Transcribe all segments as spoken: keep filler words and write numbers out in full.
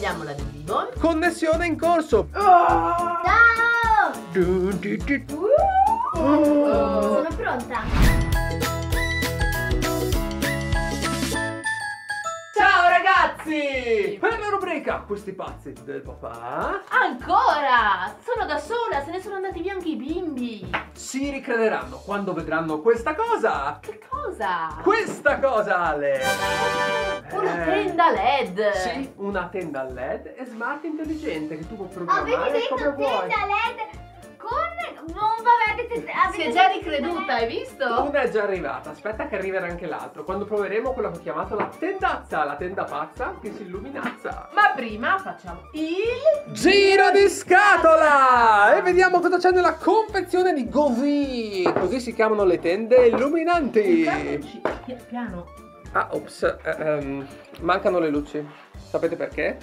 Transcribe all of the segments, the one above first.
Togliamo l'adesivo. Connessione in corso. Ciao! Du, du, du, du. Uh, sono pronta. Ciao ragazzi! Per la rubrica Questi pazzi del papà Ancora! Sono da sola, se ne sono andati via anche i bimbi. si ricrederanno quando vedranno questa cosa. Che cosa? Questa cosa, Ale! Una Eh, tenda led. Sì, una tenda LED e smart intelligente che tu puoi programmare Avete come detto vuoi. tenda LED con... non avete... Si è avete già detto ricreduta, hai visto? Una è già arrivata, aspetta che arriverà anche l'altro. Quando proveremo quella che ho chiamato la tendazza, la tenda pazza che si illuminazza. Ma prima facciamo il Giro di scatola! E vediamo cosa c'è nella confezione di Govì. Così si chiamano le tende illuminanti. cartoncino. Piano. Ah, ops, eh, ehm, mancano le luci. Sapete perché?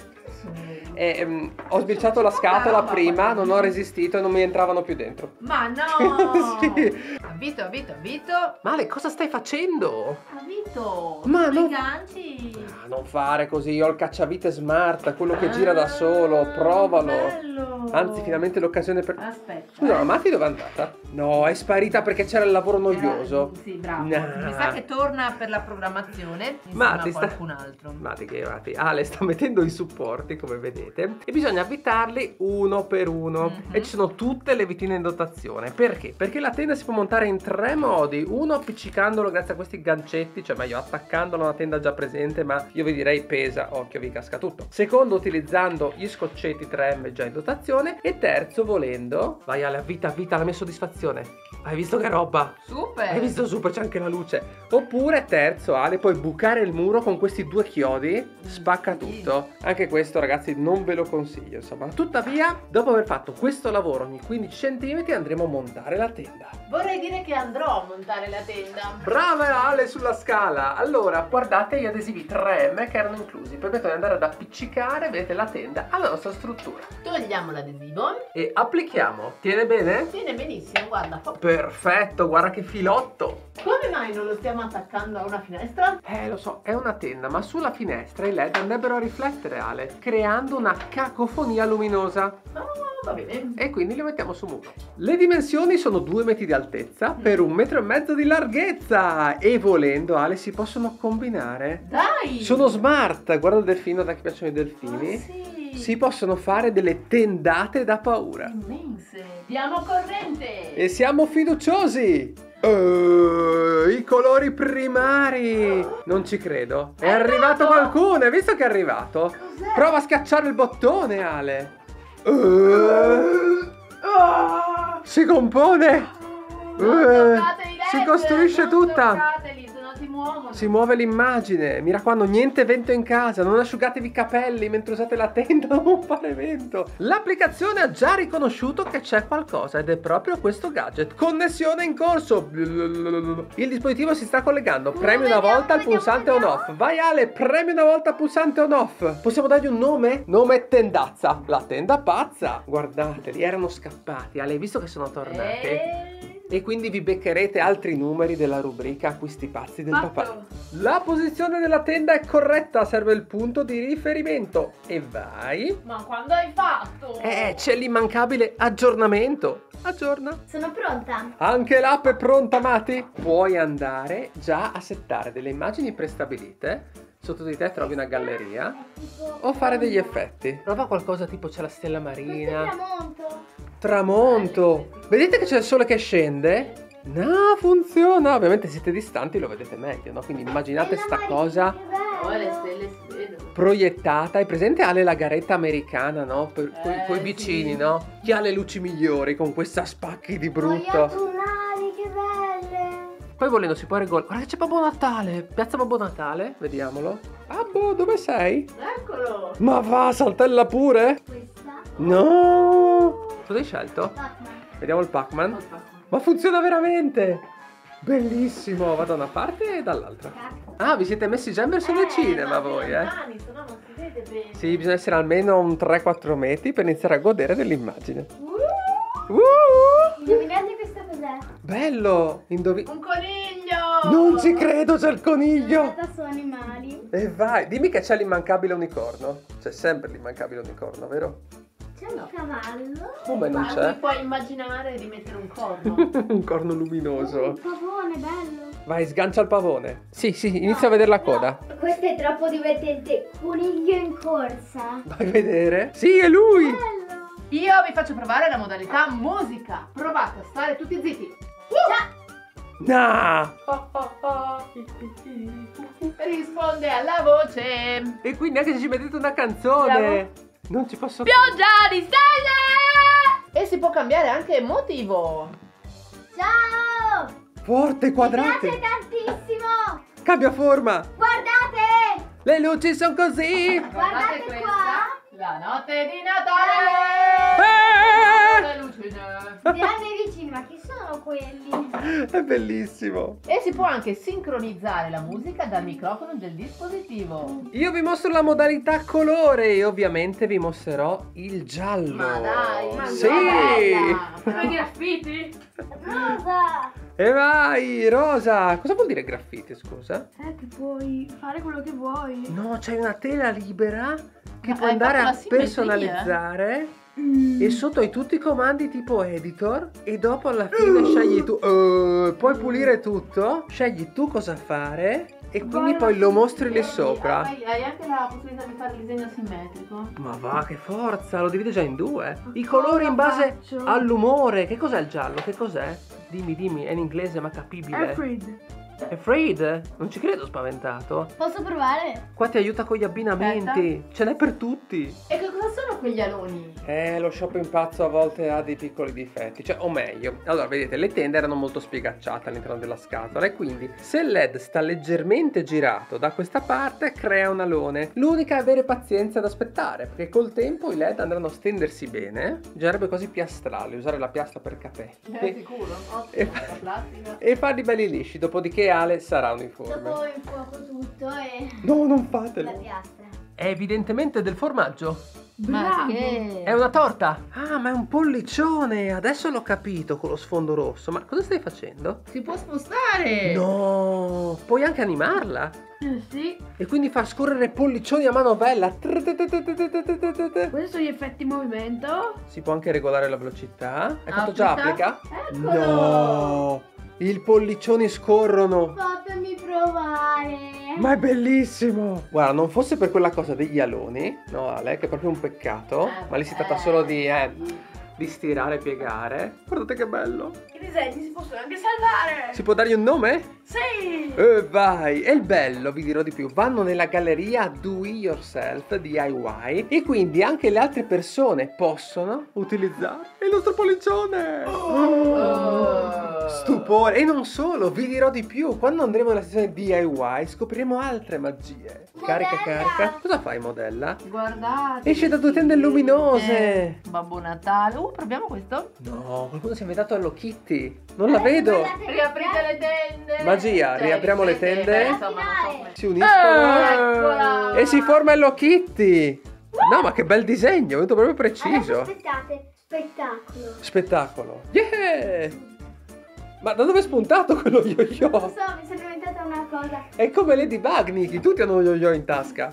Eh, ehm, ho sbirciato la scatola prima, non ho resistito e non mi entravano più dentro. Ma no! Sì. Avvito, avvito, avvito. Male, cosa stai facendo? Avvito. Ma Sono non- i ganci. Ah, non fare così, io ho il cacciavite smart, quello che Ah, gira da solo, provalo. bello. Anzi, finalmente l'occasione per... Aspetta. Scusa, eh. ma Matti dove è andata? No, è sparita perché c'era il lavoro noioso. Era- Sì, bravo. No. Mi sa che torna per la programmazione insieme Ma a ti sta- qualcun altro. Matti che Matti. Ale sta mettendo i supporti, come vedete, e bisogna avvitarli uno per uno. Mhm. E ci sono tutte le vitine in dotazione. Perché? Perché la tenda si può montare in tre modi. Uno appiccicandolo grazie a questi gancetti, cioè meglio attaccandolo a una tenda già presente, ma io vi direi pesa, occhio vi casca tutto. Secondo, utilizzando gli scoccetti tre emme già in dotazione. E terzo, volendo, vai Ale, avvita, avvita la mia soddisfazione. Hai visto che roba? Super. Hai visto super, c'è anche la luce. Oppure terzo, Ale, puoi bucare il muro con questi due chiodi, spacca tutto. Anche questo ragazzi non ve lo consiglio, insomma. Tuttavia, dopo aver fatto questo lavoro ogni quindici centimetri andremo a montare la tenda. Vorrei dire che andrò a montare la tenda. Brava Ale sulla scala. Allora guardate gli adesivi tre emme che erano inclusi. Permettono di andare ad appiccicare, vedete, la tenda alla nostra struttura. Togliamo l'adesivo. E applichiamo. Tiene bene? Tiene benissimo, guarda. Fa- Perfetto, guarda che filotto. Come mai non lo stiamo attaccando a una finestra? Eh, lo so, è una tenda, ma sulla finestra i led andrebbero a riflettere, Ale, creando una cacofonia luminosa. Ah, va bene. E quindi li mettiamo su muro. Le dimensioni sono due metri di altezza per un metro e mezzo di larghezza. E volendo, Ale, si possono combinare. Dai! Sono smart, guarda il delfino, da che piacciono i delfini. Ah, sì. Si possono fare delle tendate da paura. Immense. Diamo corrente. E siamo fiduciosi. Uh, I colori primari. Non ci credo. È È arrivato arrivato! qualcuno, hai visto che è arrivato? Cos'è? Prova a schiacciare il bottone, Ale. Uh, Ah! si compone. Non Uh, toccate i led, si costruisce non tutta. toccateli, se no si muovono. Si muove l'immagine. Mi raccomando, niente vento in casa. Non asciugatevi i capelli mentre usate la tenda. Non fare vento. L'applicazione ha già riconosciuto che c'è qualcosa ed è proprio questo gadget. Connessione in corso. Il dispositivo si sta collegando. Premi una Vediamo, volta il vediamo, pulsante on vediamo. off. Vai Ale, premi una volta il pulsante on off. Possiamo dargli un nome? Nome tendazza. La tenda pazza. Guardateli, erano scappati. Ale, hai visto che sono tornati? Eh, E quindi vi beccherete altri numeri della rubrica Acquisti pazzi del Fatto. papà. La posizione della tenda è corretta, serve il punto di riferimento. E vai. Ma quando hai fatto? Eh, c'è l'immancabile aggiornamento. Aggiorna. Sono pronta. Anche l'app è pronta, Mati. Puoi andare già a settare delle immagini prestabilite. Sotto di te trovi una galleria. O fare degli effetti. Prova qualcosa tipo c'è la stella Questo è marina. il tramonto. Tramonto. Vedete che c'è il sole che scende? No, funziona. Ovviamente siete distanti, lo vedete meglio, no? Quindi immaginate Stella sta marina, cosa che bello. Oh, le stelle si vedono. proiettata. Hai presente Ale la garetta americana, no? Per, coi, Eh, coi vicini, sì. no? Chi ha le luci migliori con questa spacchi di Voglio brutto. autunnali, che belle. Poi volendo si può regolare. Guarda che c'è Babbo Natale. Piazza Babbo Natale, vediamolo. Babbo, dove sei? Eccolo. Ma va, saltella pure? Questa. No. Cosa hai scelto? Batman. Vediamo il Pac-Man. Ma funziona veramente! Bellissimo! Vado da una parte e dall'altra. Ah, vi siete messi già in versione Eh, cinema ma voi, eh? lontani, se no non si vede bene. Sì, bisogna essere almeno un tre quattro metri per iniziare a godere dell'immagine. Uh, Uh! indovinate questo cos'è? Bello! Indovi... Un coniglio! Non ci credo, c'è il coniglio! Aspetta, sono animali. E vai, dimmi che c'è l'immancabile unicorno. C'è sempre l'immancabile unicorno, vero? C'è un cavallo. Come non Ma c'è? ti puoi immaginare di mettere un corno? Un corno Un luminoso. pavone bello. Vai, sgancia il pavone. Sì, sì, inizia a vedere la coda. No, questo è troppo divertente. Coniglio in corsa. Vai a vedere. Sì, è lui. Bello. Io vi faccio provare la modalità musica. Provate a stare tutti zitti. No. Risponde alla voce. E quindi anche se ci mettete una canzone, non ci posso... Pioggia di stelle! E si può cambiare anche motivo. Ciao. Forte, Mi quadrate. piace tantissimo. Cambia forma. Guardate. Le luci sono così. Guardate qua. La notte di Natale. Eh! Le lucine. Andiamo vicini, ma chi sono quelli? È bellissimo. E si può anche sincronizzare la musica dal microfono del dispositivo. Io vi mostro la modalità colore e ovviamente vi mostrerò il giallo. Ma dai, ma sì. Come i graffiti? Rosa. E vai, rosa. Cosa vuol dire graffiti, scusa? Eh, che puoi fare quello che vuoi. No, c'hai una tela libera che Ma puoi hai andare fatto a la simmetria? personalizzare. E sotto hai tutti i comandi tipo editor. E dopo alla fine scegli tu. eh, puoi pulire tutto. Scegli tu cosa fare. E quindi poi lo mostri lì sopra. Hai, hai anche la possibilità di fare il disegno simmetrico. Ma va, che forza, lo divide già in due. I colori in base all'umore. Che cos'è il giallo? Che cos'è? Dimmi, dimmi, è in inglese ma capibile. Afraid? Non ci credo, spaventato. Posso provare? Qua ti aiuta con gli abbinamenti. Ce n'è per tutti. E che cosa sono quegli aloni? Eh, lo shopping pazzo a volte ha dei piccoli difetti, cioè, o meglio, allora vedete, le tende erano molto spiegacciate all'interno della scatola e quindi se il led sta leggermente girato da questa parte crea un alone. L'unica è avere pazienza ad aspettare, perché col tempo i led andranno a stendersi bene, bisognerebbe quasi piastrarli, usare la piastra per capelli. È sicuro? E, Ottimo, la plastica. e farli belli lisci, dopodiché Ale sarà uniforme. Dopo infuoco tutto e No, non la fatelo. piastra. È evidentemente del formaggio. Ma che? È una torta! Ah, ma è un pollicione! Adesso l'ho capito con lo sfondo rosso. Ma cosa stai facendo? Si può spostare! No! Puoi anche animarla! Sì. E quindi far scorrere pollicioni a manovella. Questi sono gli effetti movimento. Si può anche regolare la velocità. Hai fatto già Applica. applica? No! I pollicioni scorrono! Fatemi provare. Ma è bellissimo! Guarda, non fosse per quella cosa degli aloni, no Ale, che è proprio un peccato, Eh, ma lì si beh. tratta solo di, eh, di stirare e piegare. Guardate che bello! I disegni si possono anche salvare! Si può dargli un nome? Sì! E vai! E il bello, vi dirò di più, vanno nella galleria Do It Yourself D I Y e quindi anche le altre persone possono utilizzare il nostro pollicione! Oh. Stupore! E non solo, vi dirò di più, quando andremo nella sezione D I Y scopriremo altre magie. Carica, Modella! carica. Cosa fai, modella? Guardate! Esce da due tende luminose! Eh, Babbo Natale! Uh, proviamo questo? No, qualcuno si è inventato Hello Kitty! Non la vedo! Riaprite le tende! Magia, riapriamo le tende? Insomma, non so come- Si uniscono Eccola! e si forma Hello Kitty! No, ma che bel disegno, è venuto proprio Adesso preciso! aspettate. Spettacolo. Spettacolo! Yeah! Ma da dove è spuntato quello Non yo-yo? so, mi sono inventata una cosa. È come Ladybug, Niki, tutti hanno un yo-yo in tasca.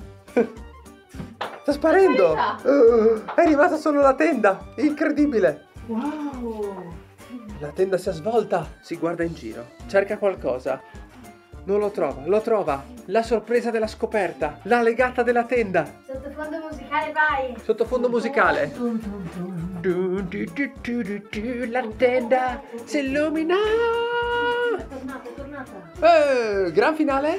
Sta sparendo! Uh, è rimasta solo la tenda! Incredibile! Wow! La tenda si è svolta, si guarda in giro, cerca qualcosa. Non lo trova, lo trova! La sorpresa della scoperta, la legata della tenda! Sottofondo musicale, vai. Sottofondo musicale. Du, du, du, du, du, du, la tenda si illumina! È tornata, è tornata. Eh, gran finale?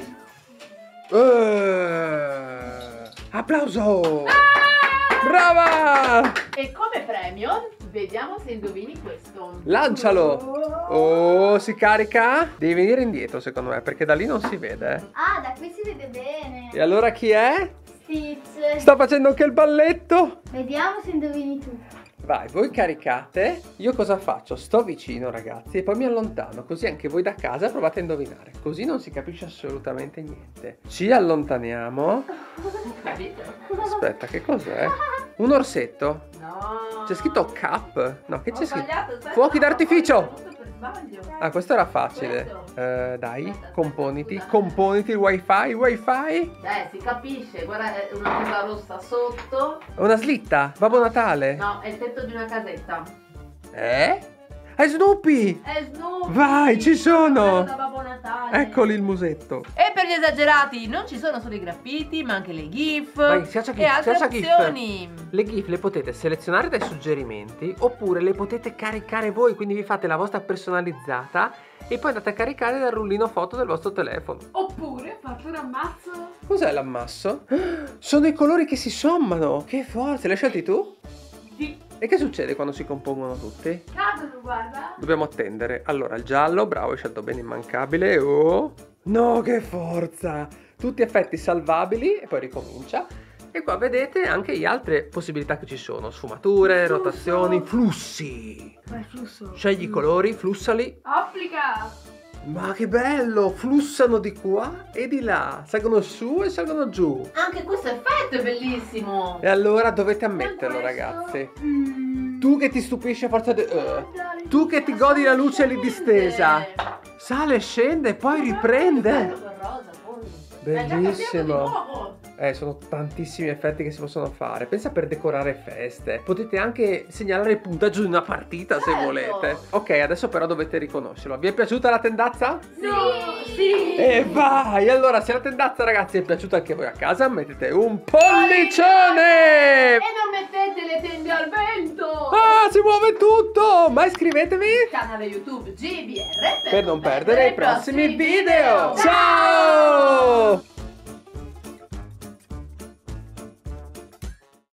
Eh, applauso! Brava! E come premio, vediamo se indovini questo. Lancialo! Oh, si carica? Devi venire indietro secondo me, perché da lì non si vede. Ah, da qui si vede bene. E allora chi è? Stitch. Sta facendo anche il balletto? Vediamo se indovini tu. Vai, voi caricate. Io cosa faccio? Sto vicino, ragazzi, e poi mi allontano, così anche voi da casa provate a indovinare. Così non si capisce assolutamente niente. Ci allontaniamo. Capito? Aspetta, che cos'è? Un orsetto? No! C'è scritto cap? No, che Ho c'è scritto? sbagliato, sai? Fuochi No, d'artificio! tutto per sbaglio. Ah, questo era facile. Questo? Eh, dai, Aspetta, componiti, aspetta, componiti il wifi, il wifi. Dai, si capisce, guarda, è una cosa rossa sotto. Una slitta, Babbo Natale. No, è il tetto di una casetta. Eh? È Snoopy! È Snoopy! Vai, ci sono! Da Babbo Natale. Eccoli il musetto. E per gli esagerati non ci sono solo i graffiti, ma anche le gif Vai, schiaccia e GIF, altre schiaccia GIF. opzioni. Le GIF le potete selezionare dai suggerimenti oppure le potete caricare voi, quindi vi fate la vostra personalizzata e poi andate a caricare dal rullino foto del vostro telefono. Oppure faccio un ammazzo. Cos'è l'ammasso? Sono i colori che si sommano! Che forza! Le hai scelti tu? Sì. E che succede quando si compongono tutti? Cadono, guarda. Dobbiamo attendere. Allora, il giallo, bravo, hai scelto bene, immancabile. Oh! No, che forza! Tutti effetti salvabili e poi ricomincia. E qua vedete anche le altre possibilità che ci sono. Sfumature, Flusso. rotazioni, flussi. Vai, flusso. Scegli i colori, flussali. Applica. Ma che bello! Flussano di qua e di là. Salgono su e salgono giù. Anche questo effetto è bellissimo. E allora dovete ammetterlo, Questo- ragazzi. Mm. Tu che ti stupisci a forza di... eh. Guarda, Tu che ti godi la luce lì distesa. Sale, scende e poi riprende. Bellissimo. Eh, sono tantissimi effetti che si possono fare. Pensa per decorare feste. Potete anche segnalare il punteggio di una partita se Certo. volete. Ok, adesso però dovete riconoscerlo. Vi è piaciuta la tendazza? No, sì. E vai! Allora, se la tendazza, ragazzi, è piaciuta anche a voi a casa, mettete un pollicione! E non mettete le tende al vento. Ah, si muove tutto! Ma iscrivetevi Canale YouTube G B R per non perdere i prossimi video. Ciao!